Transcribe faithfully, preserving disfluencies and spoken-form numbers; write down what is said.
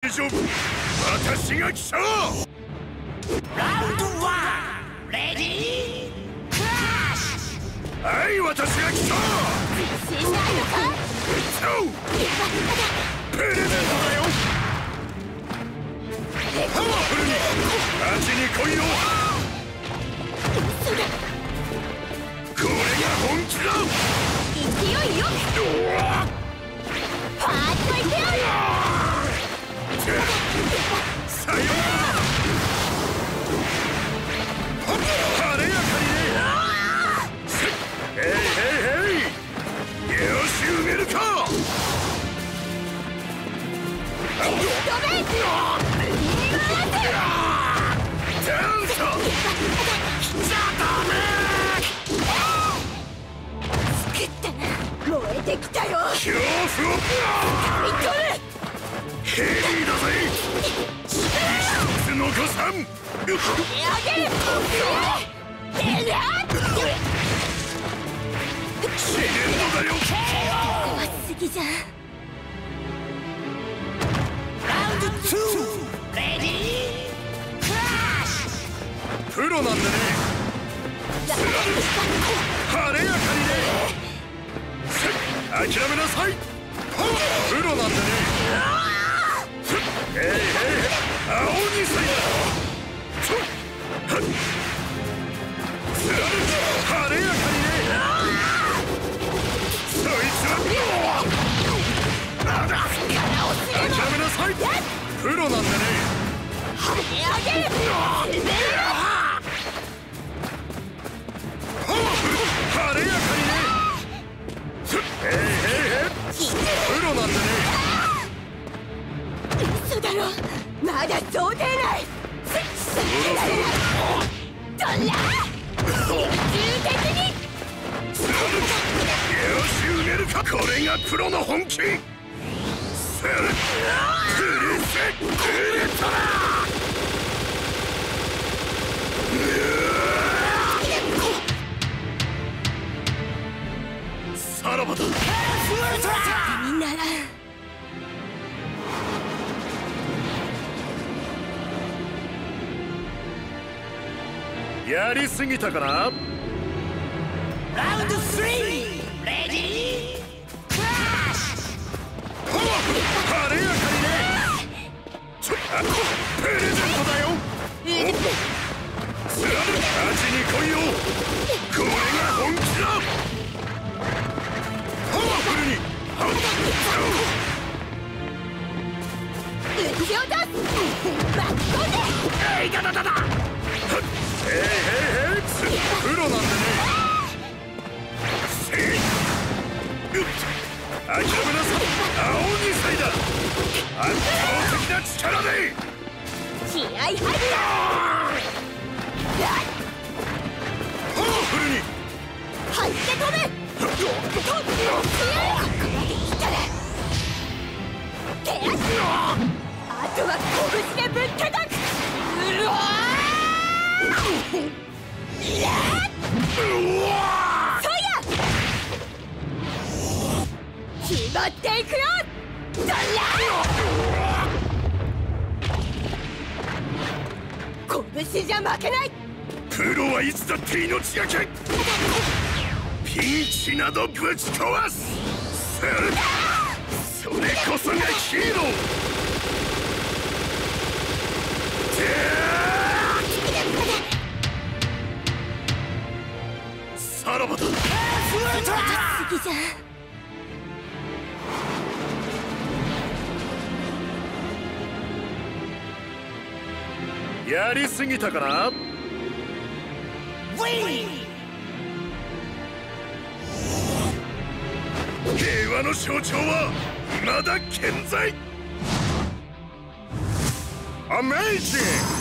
丈夫。私が来た。ラウンドワン、レディークラッシュ。はい、私が来た。 自信ないのか。 プレゼントだよ。パワフルに勝ちに来いよ。 嘘だ。 これが本気だ。 勢いよくパーッといけよ。 さよなら。晴れやかにね。へいへいへい。よし埋めるか。 止め。 ダウンと。じゃダメ。 作ったな。燃えてきたよ。 恐怖を噛み取る。 ヘリーだぜ。一つ残さん。 あげる。えりゃ死ねんのだよ。 怖すぎじゃん。 ラウンドツー、レディークラッシュ。プロなんでね。晴れやかにね。諦めなさい。プロなんでね。えいえい、青にさいだ。貫く晴れやかにね。そいつは諦めなさい。プロなんでね。 跳ね上げる。 晴れやかにね。えいえいえい、プロなんでね。 嘘だろ。まだ想定内。どら集中的に。 よし埋めるか。これがプロの本気。セルクリセクレトラ。さらばだ。 みんならやりすぎたかな。ラウンドスリー、レディークラッシュ。晴れやかにね。ちょっプレゼントだよ。貫く勝ちに来いよ。これが本気だ。パワフルにハッ打ち落とす。バッコンで。 えいだだだだ。へいへいへい、プロなんでね。せい諦めなさい。青にさいだ。圧倒的な力で気合入った。 パワフルに入って飛べ。ここまで来たら手足。あとは拳でぶったたく。うわいやそうや。決まっていくよ。どら拳じゃ負けない。 プロはいつだって命がけ。ピンチなどぶち壊す。それこそがヒーロー。さらばだ。 すぎじゃん。 やりすぎたかな。平和の象徴は未だ健在。アメイジング。